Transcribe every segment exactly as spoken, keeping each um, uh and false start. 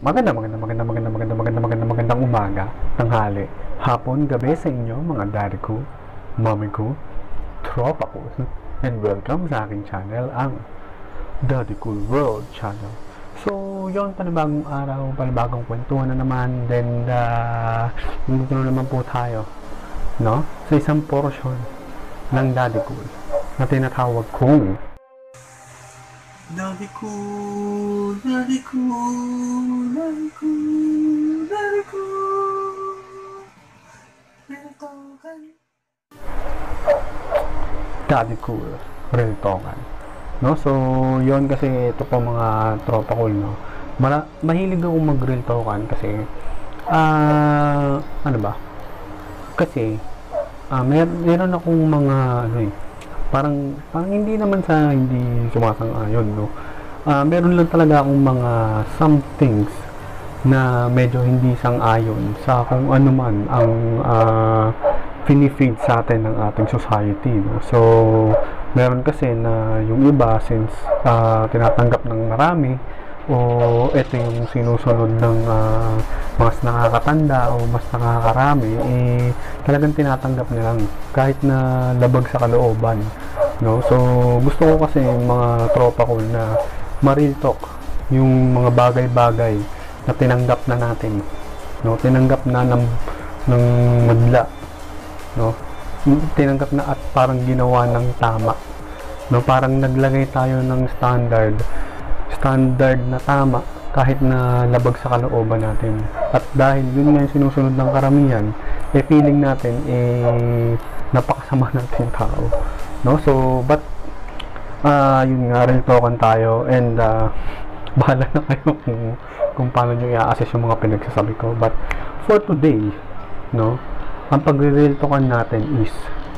Maganda, maganda, maganda, maganda, maganda, maganda, maganda, magandang umaga, tanghali, hapon, gabi sa inyo, mga daddy ko, mommy ko, tropa ko, and welcome sa aking channel, ang Daddy Cool World Channel. So, yon, panibagong araw, panibagong kwentuhan na naman, then, uh, nandito na naman po tayo, no? Sa isang portion ng Daddy Cool na tinatawag kong Daddy Cool, Daddy Cool, Daddy Cool, Daddy Cool, Riltokan. Daddy Cool, Riltokan. No? So, yon kasi ito po mga tropa cool, no? Mala mahilig akong mag-Riltokan kasi, ah, uh, ano ba? Kasi, ah, uh, mer meron akong mga, ano eh, parang parang hindi naman sa hindi sumasang-ayon, no. Uh, meron lang talaga akong mga some things na medyo hindi sang-ayon sa kung ano man ang uh, pinifeed sa atin ng ating society, no. So meron kasi na yung iba, since uh, tinatanggap ng marami o ito yung sinusunod ng uh, mas nakakatanda o mas nakakarami, eh talagang tinatanggap nilang kahit na labag sa kalooban, no. So gusto ko kasi mga tropa ko na ma-real talk yung mga bagay-bagay na tinanggap na natin, no, tinanggap na ng, ng madla, no, tinanggap na at parang ginawa ng tama, no, parang naglagay tayo ng standard standard na tama kahit na labag sa kalooban natin. At dahil yun nga yung sinusunod ng karamihan, eh feeling natin eh napakasama natin tao, no. So but uh, yun nga, Riltokan tayo, and uh, bahala na kayo kung, kung paano nyo i-assess yung mga pinagsasabi ko. But for today, no, ang pagre-Riltokan natin is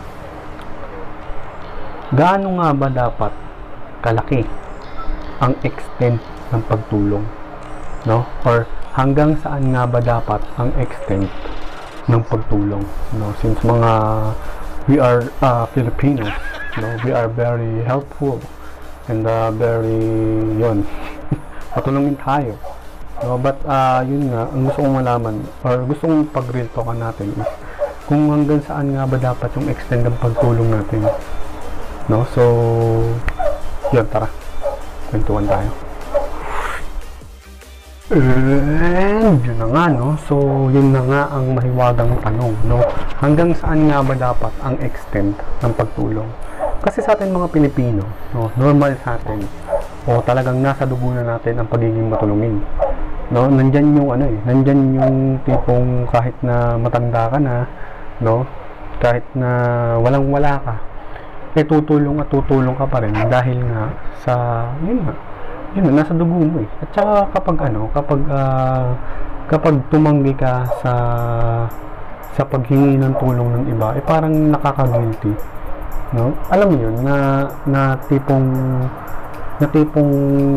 gaano nga ba dapat kalaki ang extent ng pagtulong, no, or hanggang saan nga ba dapat ang extent ng pagtulong, no, since mga we are uh, Filipinos, no, we are very helpful and uh, very yun patulungin tayo, no. But uh, yun nga, ang gusto kong malaman or gusto kong pag-Riltokan natin is kung hanggang saan nga ba dapat yung extent ng pagtulong natin, no. So yun, tara kwentuhan tayo. And yun na nga, no. So yun na nga ang mahiwagang tanong, no, hanggang saan nga ba dapat ang extent ng pagtulong? Kasi sa atin mga Pilipino, no, normal sa atin o talagang nasa dugo na natin ang pagiging matulungin, no. Nandyan yung ano eh, nandyan yung tipong kahit na matanda ka na, no, kahit na walang wala ka, eh tutulong at tutulong ka pa rin dahil nga sa yun nga, yun na, nasa dugo mo eh. At saka kapag ano, kapag uh, kapag tumanggi ka sa sa paghingi ng tulong ng iba, eh parang nakaka-guilty, no. Alam mo yun, na na tipong na tipong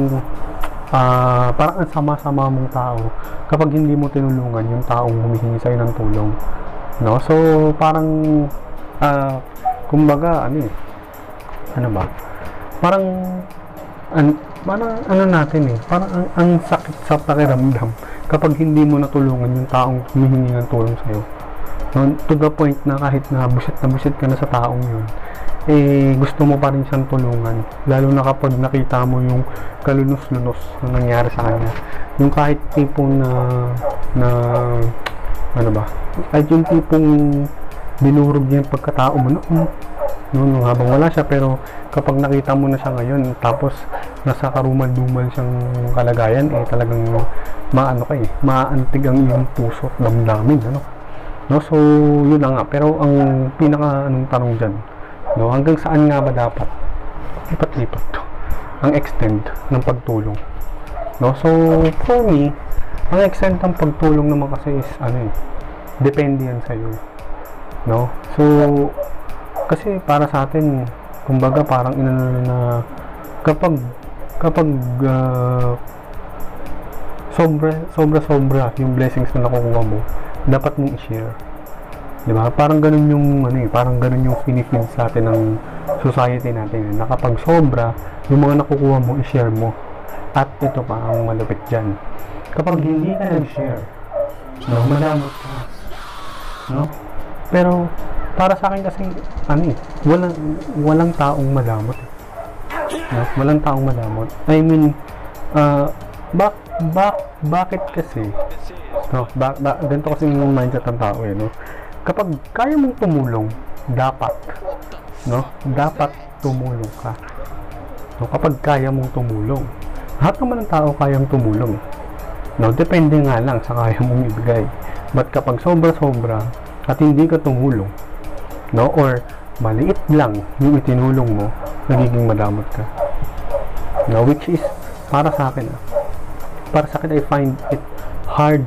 uh, parang ang sama-sama mong tao kapag hindi mo tinulungan yung taong humihingi sa'yo ng tulong, no. So parang uh, kumbaga ano eh, ano ba, parang an, parang ano natin eh, parang ang, ang sakit sa pakiramdam kapag hindi mo natulungan yung taong humihingi ng tulong sa'yo, no? To the point na kahit na busit na busit ka na sa taong yun, eh gusto mo pa rin siyang tulungan, lalo na kapag nakita mo yung kalunos-lunos na nangyari sa kanya, yung kahit tipong na na ano ba, kahit yung tipong binurog niya yung pagkatao mo noon, no, habang wala siya, pero kapag nakita mo na siya ngayon tapos nasa karumal-dumal siyang kalagayan, eh talagang maano ka eh, maantig ang iyong puso at damdamin, ano, no. So yun na nga, pero ang pinaka anong tanong dyan, no, hanggang saan nga ba dapat lipat-lipat to ang extent ng pagtulong, no. So for me, ang extent ng pagtulong naman kasi is ano eh, depende yan sa'yo, no. So kasi para sa atin, kumbaga parang inano na kapag kapag uh, sobra sobra sobra yung blessings na nakukuha mo, dapat mong i-share, di ba? Parang ganun yung ano eh, parang ganun yung finifeed sa atin ng society natin, na kapag sobra yung mga nakukuha mo, i-share mo. At ito pa ang malupit dyan, Kapag hindi ka nag-share, no, madamot ka. No? Pero, para sa akin kasi, ano eh, walang, walang taong madamot. No? Walang taong madamot. I mean, uh, bak, bak, bakit kasi, no, ba, ba, ganito kasi yung mindset ng tao eh, no? Kapag kaya mong tumulong, dapat, no? Dapat tumulong ka. No? Kapag kaya mong tumulong, lahat naman ng tao kayang tumulong. No? Depende nga lang sa kaya mong ibigay. But kapag sobra-sobra at hindi ka tumulong, no? Or maliit lang yung itinulong mo, nagiging madamot ka. No? Which is, para sa akin, ah, para sa akin, I find it hard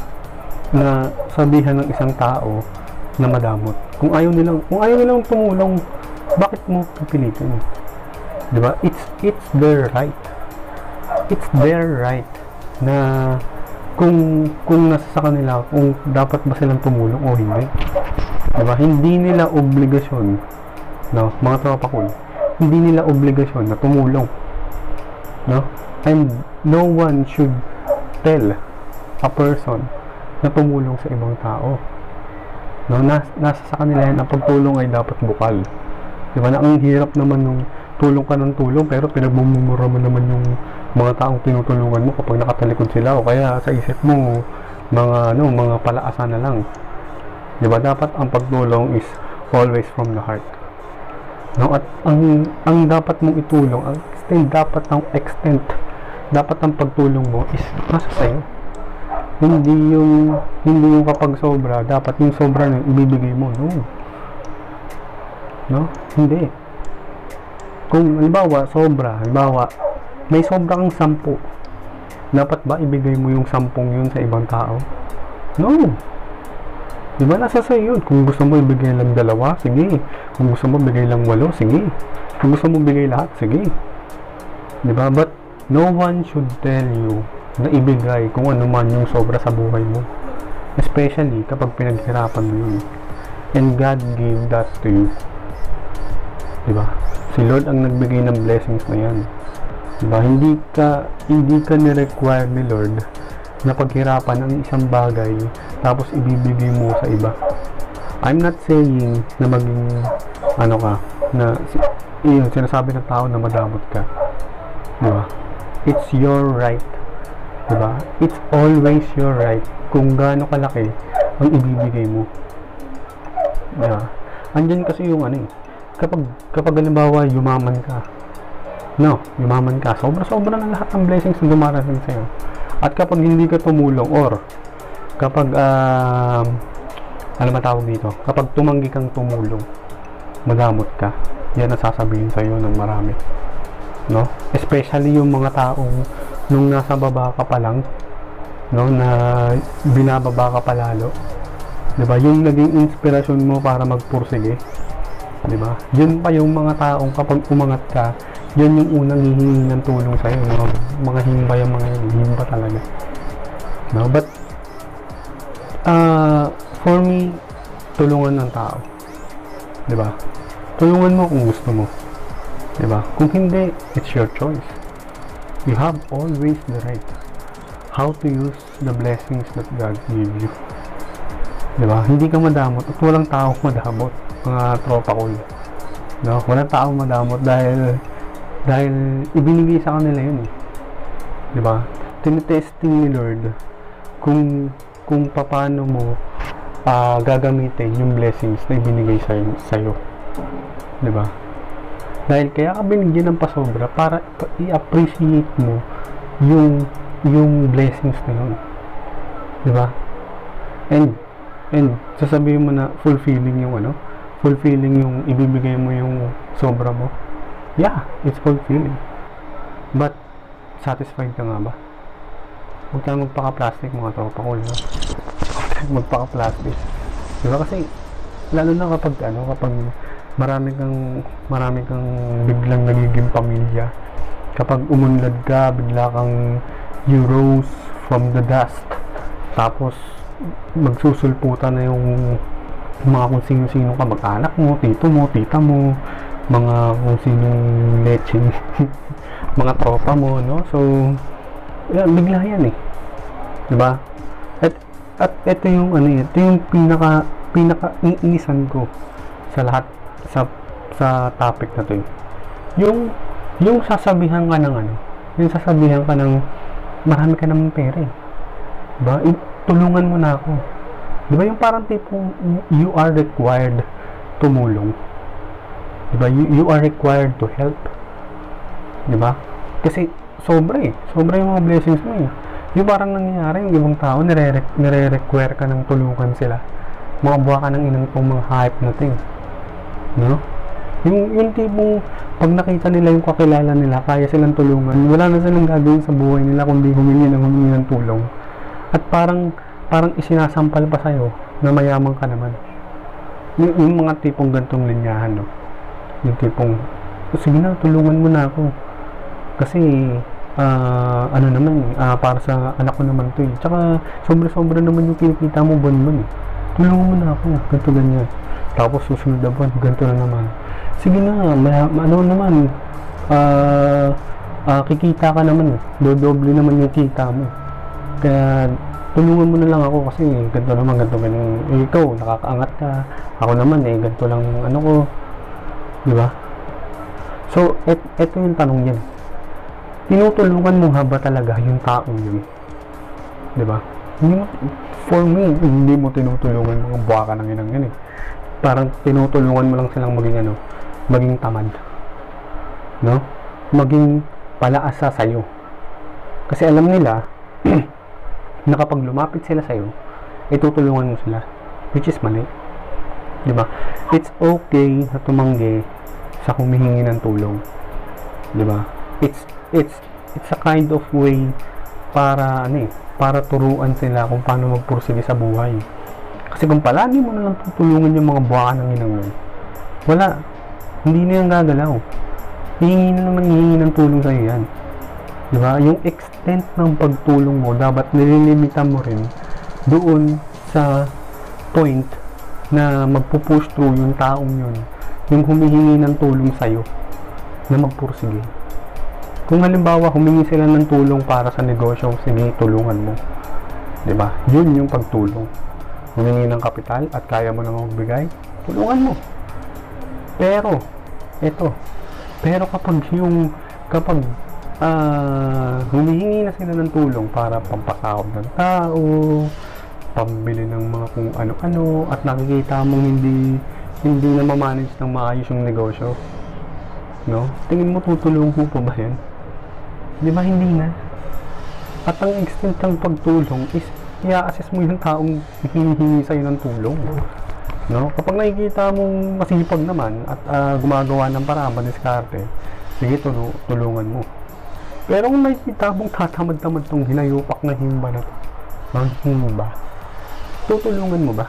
na sabihan ng isang tao na madamot. Kung ayaw nilang, kung ayaw nilang tumulong, bakit mo pipilitin? Diba? It's, it's their right. It's their right na kung, kung nasa sa kanila, kung dapat ba silang tumulong o hindi. Diba? Hindi nila obligasyon, no? Mga tropa ko, hindi nila obligasyon na tumulong. No? And no one should tell a person na tumulong sa ibang tao. No, nas, nasa sa kanila yan, ang pagtulong ay dapat bukal. Diba na ang hirap naman nung tulong ka ng tulong pero pinagmumura mo naman yung mga taong tinutulungan mo kapag nakatalikod sila o kaya sa isip mo mga ano, mga palaasan na lang. Diba dapat ang pagtulong is always from the heart. No, at ang ang dapat mong itulong, ang extent dapat ang extent dapat ang pagtulong mo is nasa sa'yo. Hindi yung hindi yung kapag sobra, dapat yung sobra na ibibigay mo. No. No? Hindi. Kung halimbawa sobra, halimbawa may sobra kang sampu, dapat ba ibigay mo yung sampung yun sa ibang tao? No. Diba nasa sa'yo yun? Kung gusto mo ibigay lang dalawa, sige. Kung gusto mo bigay lang walo, sige. Kung gusto mo bigay lahat, sige. Diba? But no one should tell you na ibigay kung ano man yung sobra sa buhay mo, especially kapag pinaghirapan mo yun and God gave that to you. Diba? Si Lord ang nagbigay ng blessings na yan. Diba? Hindi ka hindi ka ni-require ni Lord na paghirapan ang isang bagay tapos ibibigay mo sa iba. I'm not saying na maging ano ka, na yun, sinasabi ng tao na madamot ka. Diba? It's your right. Diba? It's always your right kung gaano kalaki ang ibibigay mo. Diba? Andyan kasi yung ano eh, kapag, kapag halimbawa yumaman ka, no, yumaman ka, sobra-sobra na lahat ng blessings na dumarating sa'yo. At kapag hindi ka tumulong or kapag uh, ano matawag dito, kapag tumanggi kang tumulong, madamot ka. Yan ang sasabihin sa'yo ng marami. No? Especially yung mga taong nung nasa baba ka pa lang, no, na binababa ka pa lalo. Diba? Yung naging inspirasyon mo para magpursige. Diba? Yun pa yung mga taong kapag umangat ka, yun yung unang hihingi ng tulong sa'yo. Mga, mga himba yung mga yun. Himba talaga. No? But, uh, for me, tulungan ng tao. Diba? Tulungan mo kung gusto mo. Diba? Kung hindi, it's your choice. You have always the right how to use the blessings that God gave you. Diba? Hindi ka madamot at walang taong madamot, mga tropa ko. No? Walang taong madamot dahil dahil ibinigay sa kanila yun eh. Diba? Tinitesting ni Lord kung kung paano mo uh, gagamitin yung blessings na ibinigay sa'yo, sa'yo. Diba? Dahil kaya ka binigyan ng pasobra para i-appreciate mo yung yung blessings na yun. Diba? And and sasabihin mo na fulfilling yung ano, fulfilling yung ibibigay mo yung sobra mo. Yeah, it's fulfilling. But satisfied ka nga ba? Huwag kang magpaka-plastic mga tropa ko, no? Magpaka-plastic. Diba? Kasi lalo na kapag ano, kapag marami kang marami kang biglang nagiging pamilya, kapag umunlad ka, bigla kang you rose from the dust, tapos magsusulputan na yung mga kung sino-sino ka, mag-anak mo, tito mo, tita mo, mga kung sinong leching mga tropa mo, no? So yeah, bigla yan eh. 'Di ba? At at ito yung ano, ito yung pinaka pinaka iinisan ko sa lahat sa sa topic na 'to. Yung yung sasabihan ka ng ano, yung sasabihan ka ng marami ka namang pera eh. 'Di ba? Tulungan mo na ako. 'Di ba yung parang tipong you are required tumulong. 'Di ba? You, you are required to help. 'Di ba? Kasi sobra eh. Sobra yung mga blessings mo eh. Yung parang nangyayari, yung ibang tao, nire-require ka ng tulungan sila. Mga buha ka ng inang pong mga hype natin. No? Yung, yung tipong, pag nakita nila yung kakilala nila, kaya silang tulungan, wala na silang gagawin sa buhay nila kundi humingi ng humingi ng tulong. At parang, parang isinasampal pa sa'yo na mayaman ka naman. Yung, yung mga tipong gantong linyahan, no? Yung tipong, sige na, tulungan mo na ako. Kasi, Uh, ano naman uh, para sa anak ko naman to eh. Tsaka sobra-sobra naman yung kinikita mo buwan-buwan eh. Tulungan mo na ako, ganito ganyan. Tapos susunod na buwan, ganito na naman. Sige na, may, ano naman, uh, uh, kikita ka naman, dodoble naman yung kita mo. Kaya tulungan mo na lang ako kasi ganito naman, ganito ganyan. Eh, ikaw, nakakaangat ka. Ako naman eh, ganito lang ano ko. Di ba? So, et, eto yung tanong yan. Tinutulungan mo ha ba talaga yung taong yun? Diba? For me, hindi mo tinutulungan mga buha ka ng inang yan eh. Parang tinutulungan mo lang silang maging ano, maging tamad. No? Maging palaasa sa'yo. Kasi alam nila, na kapag lumapit sila sa'yo, itutulungan mo sila. Which is mali. Diba? It's okay na tumanggi sa humihingi ng tulong. Diba? It's it's it's a kind of way para ano eh, para turuan sila kung paano magpursige sa buhay. Kasi kung palagi mo na lang tutulungan yung mga buwakan ng inang yun, wala, hindi na yan gagalaw. Hihingi na naman, hihingi ng tulong sa'yo yan. Diba? Yung extent ng pagtulong mo, dapat nililimita mo rin doon sa point na magpupush through yung taong yun, yung humihingi ng tulong sa'yo na magpursige. Kung halimbawa humingi sila ng tulong para sa negosyo, sige, tulungan mo. 'Di ba? Yun yung pagtulong. Humingi ng kapital at kaya mo namang magbigay, tulungan mo. Pero eto, pero kapag yung kapag uh, humihingi na sila ng tulong para pampasahod ng tao, pambili ng mga kung ano-ano, at nakikita mong hindi hindi na ma-manage ng maayos yung negosyo, no? Tingin mo tutulong mo pa ba yan? Di ba hindi na? At ang extent ng pagtulong is i-assess mo yung taong hinihingi sa'yo ng tulong, no? Kapag nakikita mong masipag naman at uh, gumagawa ng paraan, madiskarte, sige, tulu tulungan mo. Pero kung nakikita mong tatamad-tamad tong hinayupak na himba na to, ang himba, tutulungan mo ba?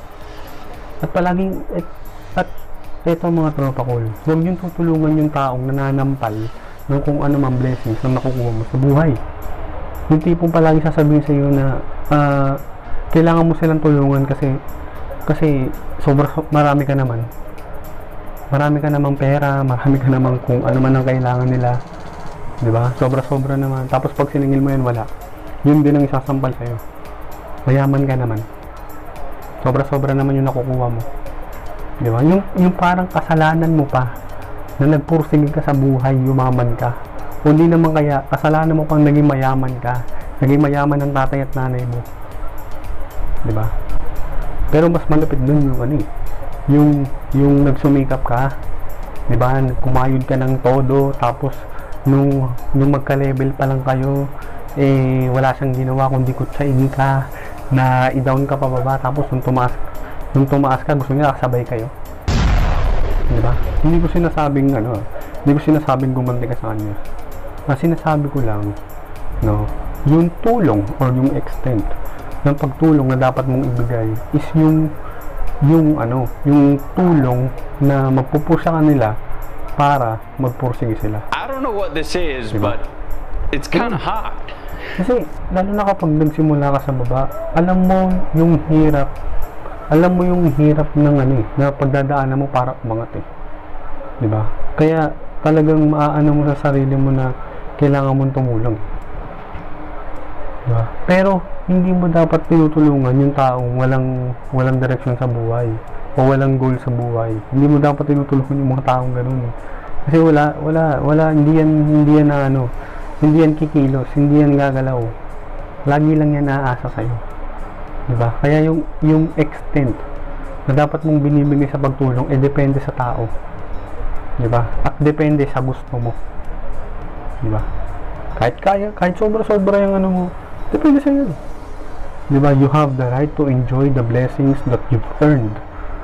At palaging at, at eto mga tropa ko, huwag yung tutulungan yung taong nananampal ng kung ano mang blessings na makukuha mo sa buhay. Yung tipong palagi sasabihin sa iyo na uh, kailangan mo silang tulungan kasi kasi sobra marami ka naman. Marami ka namang pera, marami ka namang kung ano man ang kailangan nila. 'Di ba? Sobra-sobra naman. Tapos pag siningil mo yan, wala. Yun din ang isasampal sa iyo. Mayaman ka naman. Sobra-sobra naman yung nakukuha mo. 'Di ba? Yung yung parang kasalanan mo pa na nagpursige ka sa buhay, yumaman ka. Hindi naman kaya, kasalanan mo pang naging mayaman ka. Naging mayaman ng tatay at nanay mo. Diba? Pero mas malapit dun yung ano eh. Yung, yung nagsumikap ka. Diba? Kumayod ka ng todo. Tapos, nung, nung magka-level pa lang kayo, eh, wala siyang ginawa kundi kutsain ka, na i-down ka pababa. Tapos, nung tumaas, nung tumaas ka, gusto niya kasabay kayo. Diba? Hindi ko sinasabing ano, hindi ko sinasabing gumanti ka sa kanya. Ang sinasabi ko lang, no, yung tulong or yung extent ng pagtulong na dapat mong ibigay is yung yung ano, yung tulong na magpupush sa kanila para magpursige sila. I don't know what this is, diba? But it's kind of hot. Kasi lalo na kapag nagsimula ka sa baba, alam mo yung hirap, alam mo yung hirap ng ano eh, na pagdadaanan mo para umangat eh. Diba? Kaya talagang maaano mo sa sarili mo na kailangan mong tumulong. Diba? Pero hindi mo dapat tinutulungan yung taong walang walang direksyon sa buhay o walang goal sa buhay. Hindi mo dapat tinutulungan yung mga taong ganun. Kasi wala wala wala hindi yan hindi yan na ano, hindi yan kikilos, hindi yan gagalaw. Lagi lang yan naaasa sa iyo. 'Di ba? Kaya yung yung extent na dapat mong binibigay sa pagtulong eh depende sa tao. 'Di ba? At depende sa gusto mo. 'Di ba? Kahit kaya, kahit sobra-sobra yung ano mo, depende sa iyo. 'Di ba? You have the right to enjoy the blessings that you've earned.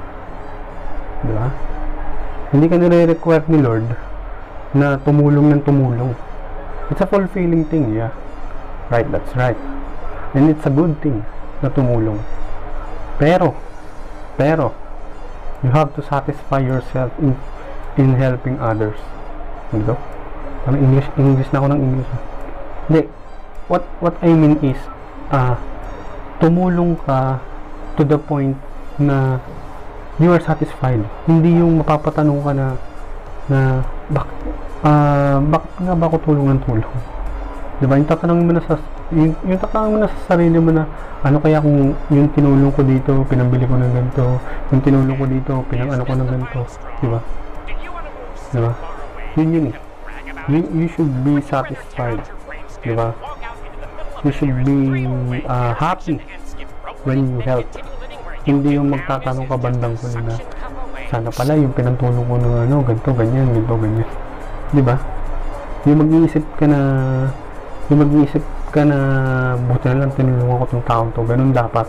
'Di ba? Hindi ka nire-require ni Lord na tumulong ng tumulong. It's a fulfilling thing, yeah. Right, that's right. And it's a good thing na tumulong. Pero, pero, you have to satisfy yourself in, in helping others. Ano? Parang English, English na ako ng English. Hindi. What, what I mean is, uh, tumulong ka to the point na you are satisfied. Hindi yung mapapatanong ka na na bak uh, bakit nga ba ako tulong ng tulong? Diba? Yung tatanungin mo na sa yung, yung tatanungin mo na sa sarili mo na ano kaya kung yung tinulong ko dito, pinambili ko ng ganito, yung tinulong ko dito, pinang ano ko ng ganito. Diba? Diba? Yun yun eh. You, you should be satisfied. Diba? You should be uh, happy when you help. Hindi yung magtatanong ka bandang ko na sana pala yung pinantulong ko ng ano, ganito, ganyan, ganito, ganyan. Diba? Yung mag-iisip ka na yung mag-iisip ka na buti na lang tinulungan ko tong taong to, ganun dapat.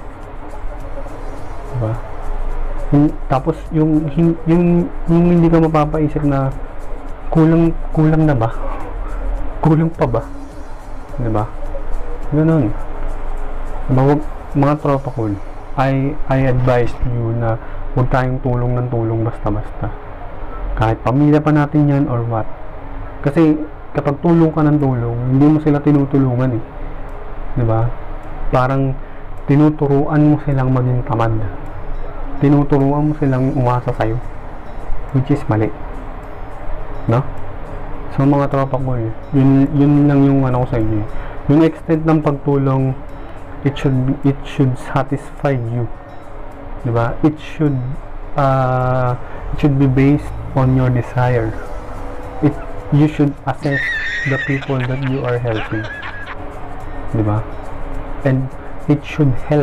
Diba? Yung, tapos yung, yung, yung, yung hindi ka mapapaisip na kulang, kulang na ba? Kulang pa ba? Diba? Ganun. Diba? Wag, mga tropa ko, I, I advise you na huwag tayong tulong ng tulong basta-basta. Kahit pamilya pa natin yan or what. Kasi kapag tulong ka ng tulong, hindi mo sila tinutulungan eh. Diba? Parang tinuturuan mo silang maging tamad. Tinuturuan mo silang umasa sa'yo. Which is mali. No? So mga tropa ko, yun, yun lang yung ano ko sa inyo. Yung extent ng pagtulong, it should be, it should satisfy you. Diba? It should uh, it should be based on your desire. It you should assess the people that you are helping. Diba? And it should help.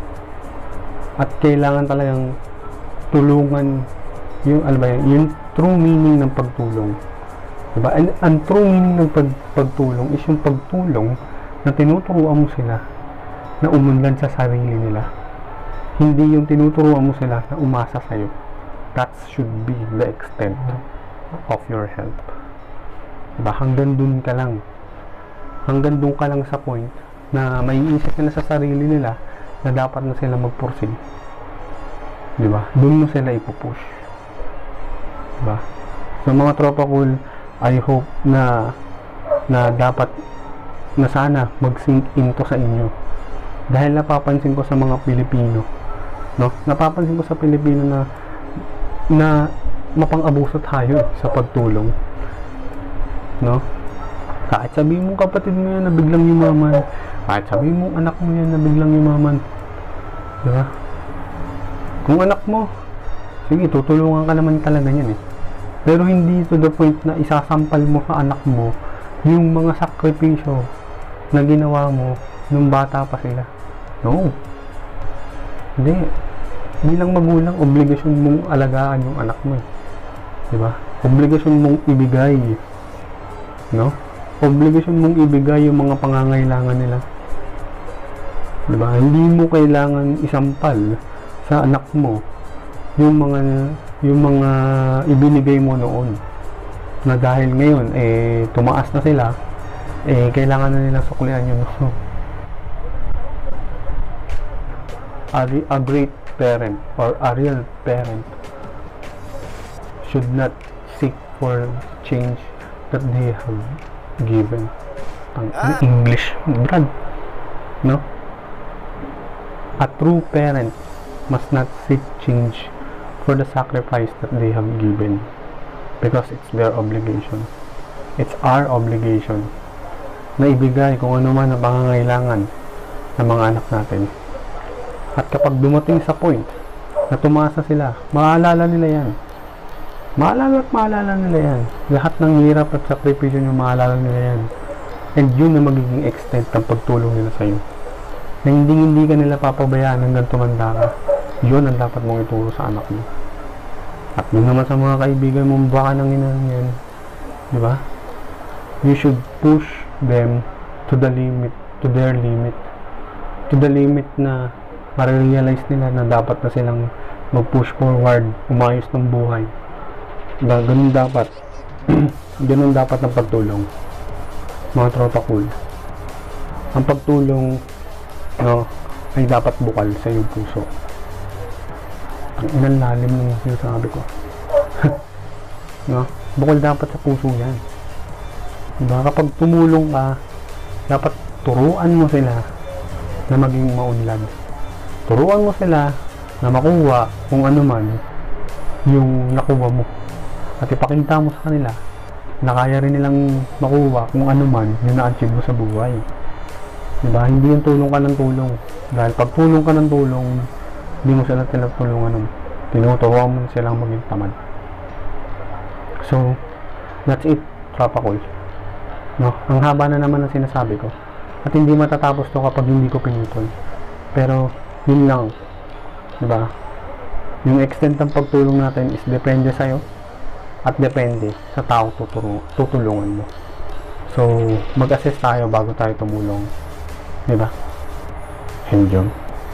At kailangan talagang tulungan yung ano ba yan, yung true meaning ng pagtulong. Diba? And ang true meaning ng pag, pagtulong is yung pagtulong na tinuturuan mo sila na umunlad sa sarili nila. Hindi yung tinuturuan mo sila na umasa sa'yo. That should be the extent of your help. Diba? Hanggang dun ka lang. Hanggang dun ka lang sa point na may isip nila sa sarili nila na dapat na sila magpursig. Diba? Dun mo sila ipupush. Diba? So mga tropa cool, I hope na na dapat na sana mag-sink into sa inyo. Dahil napapansin ko sa mga Pilipino, no? Napapansin ko sa Pilipino na na mapang-abuso tayo sa pagtulong. No? Kahit sabihin mo kapatid mo yan na biglang yumaman, kahit sabihin mo anak mo yan na biglang yumaman. Diba? Kung anak mo, sige, tutulungan ka naman talaga yan eh. Pero hindi to the point na isasampal mo sa anak mo yung mga sakripisyo na ginawa mo nung bata pa sila. No. Hindi. Bilang magulang, obligasyon mong alagaan yung anak mo. Diba? Obligasyon mong ibigay. No? Obligasyon mong ibigay yung mga pangangailangan nila. Diba? Hindi mo kailangan isampal sa anak mo yung mga yung mga ibinigay mo noon. Na dahil ngayon, eh, tumaas na sila, eh, kailangan na nila suklian yun. A, a great parent or a real parent should not seek for change that they have given. Ang ah. English, brad. No? A true parent must not seek change for the sacrifice that they have given, because it's their obligation. It's our obligation na ibigay kung ano man ang pangangailangan ng mga anak natin. At kapag dumating sa point na tumasa sila, maalala nila yan. Maalala at maalala nila yan. Lahat ng hirap at sakripisyo nyo, maalala nila yan. And yun na magiging extent ng pagtulong nila sa'yo. Na hindi hindi ka nila papabayaan hanggang tumanda ka. Yun ang dapat mong ituro sa anak mo. At yun naman sa mga kaibigan mo, baka nang inang yan. Di ba? You should push them to the limit, to their limit. To the limit na ma-realize nila na dapat na silang mag-push forward, umayos ng buhay. Diba? Ganun dapat. Ganun dapat ang pagtulong. Mga tropa cool. Ang pagtulong, no, ay dapat bukal sa iyong puso. Ang inang lalim ng sinasabi ko. No? Bukal dapat sa puso yan. Diba? Kapag tumulong ka, dapat turuan mo sila na maging maunlad. Turuan mo sila na makuha kung ano man yung nakuha mo. At ipakita mo sa kanila na kaya rin nilang makuha kung ano man yung na-achieve mo sa buhay. Diba? Hindi yung tulong ka ng tulong. Dahil pag tulong ka ng tulong, hindi mo sila tinutulungan. Tinuturuan mo silang maging tamad. So, that's it, tropa ko. No? Ang haba na naman ang sinasabi ko. At hindi matatapos to kapag hindi ko pinutol. Pero, yun lang. Diba? Yung extent ng pagtulong natin is depende sa'yo at depende sa tao tutulong, tutulungan mo. So, mag-assess tayo bago tayo tumulong. Diba? Enjoy.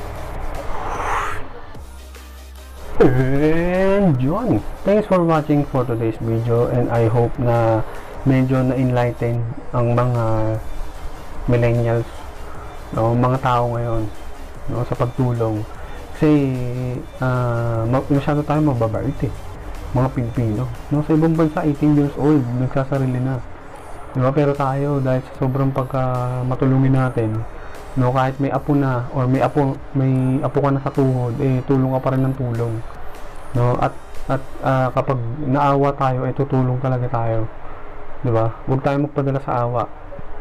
And yun. Thanks for watching for today's video, and I hope na medyo na-enlighten ang mga millennials, no, mga tao ngayon, no, sa pagtulong. Kasi uh, masyado tayo mababait eh, mga Pilipino, no, sa ibang bansa eighteen years old nagsasarili na, diba? Pero tayo, dahil sa sobrang pagka matulungin natin, no, kahit may apo na or may apo may apo ka na sa tuhod, eh tulong ka pa rin ng tulong, no, at at uh, kapag naawa tayo, eh tutulong talaga tayo, diba? Huwag tayo magpadala sa awa,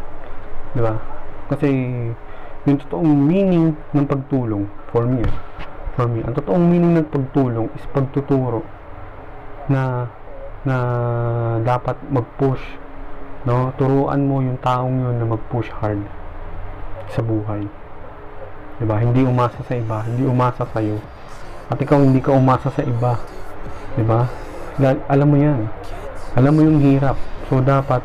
diba? Kasi yung totoong meaning ng pagtulong, for me for me ang totoong meaning ng pagtulong is pagtuturo na na dapat mag-push, no, turuan mo yung taong yun na mag-push hard sa buhay, diba? Hindi umasa sa iba, hindi umasa sa iyo, at ikaw hindi ka umasa sa iba, diba? Dahil alam mo yan, alam mo yung hirap, so dapat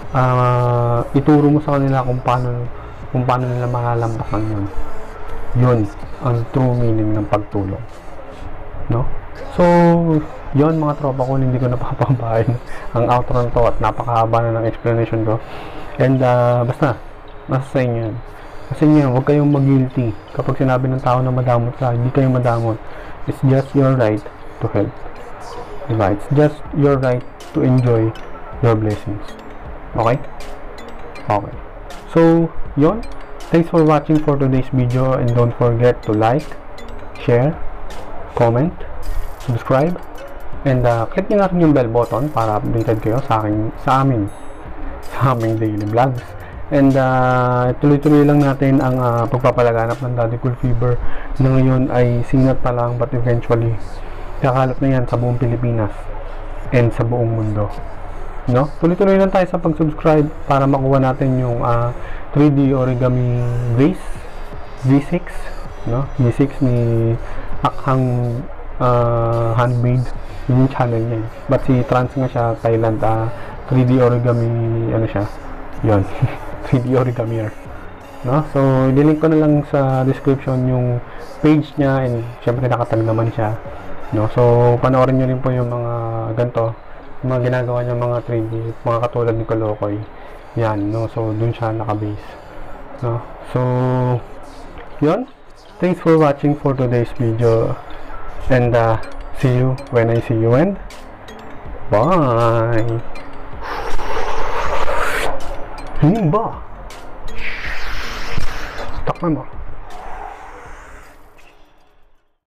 uh, ituro mo sa kanila kung paano kung paano nila makalampasan yun. Yun ang true meaning ng pagtulong, no? So yun mga tropa ko, hindi ko napapabahin ang outro na to at napakahaba na ng explanation ko, and uh, basta nasa sa inyo yan. Kasi niya, huwag kayong mag-guilty kapag sinabi ng tao na madamot ka. Hindi kayo madamot. It's just your right to help, diba? It's just your right to enjoy your blessings. Okay? Okay. So, yun. Thanks for watching for today's video, and don't forget to like, share, comment, subscribe, and uh, click nyo natin yung bell button para updated kayo sa akin, sa amin, sa aming daily vlogs. And uh, tuloy-tuloy lang natin ang uh, pagpapalaganap ng Daddy Cool Fever na ngayon ay sinat pa lang, but eventually kakalat na yan sa buong Pilipinas and sa buong mundo, no? Tuloy-tuloy lang tayo sa pag-subscribe para makuha natin yung uh, three D origami vase V six, no? V six ni Akhang uh, Handmade, yung channel niya. But si Trans nga siya, Thailand, uh, three D origami, ano siya, yun. three D origamier, no? So ililink ko na lang sa description yung page niya, and syempre nakatag naman siya, no? So panoorin nyo rin po yung mga ganito, yung mga ginagawa niya mga three D, mga katulad ni Kolokoy yan, no? So dun siya nakabase, no? So yun, thanks for watching for today's video, and uh, see you when I see you, and bye. Himba. Takpan mo.